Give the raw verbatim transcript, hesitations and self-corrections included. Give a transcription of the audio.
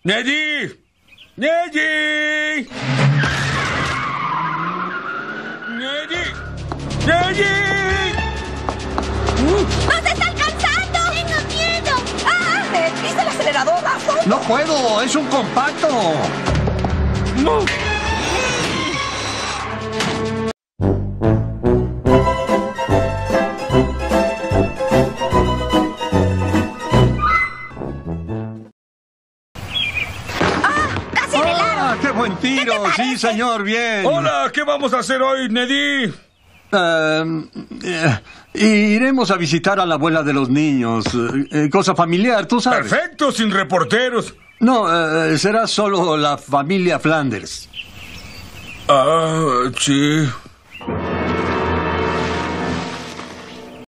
¡Neddy! ¡Neddy! ¡Neddy! ¡Neddy! ¡Nos está alcanzando! ¡Tengo miedo! ¡Ah! ¿Viste el acelerador, Rafa? ¡No puedo! ¡Es un compacto! ¡No! ¡Qué buen tiro! Sí, señor, bien. Hola, ¿qué vamos a hacer hoy, Neddy? Uh, eh, iremos a visitar a la abuela de los niños. Eh, cosa familiar, tú sabes. Perfecto, sin reporteros. No, eh, será solo la familia Flanders. Ah, sí.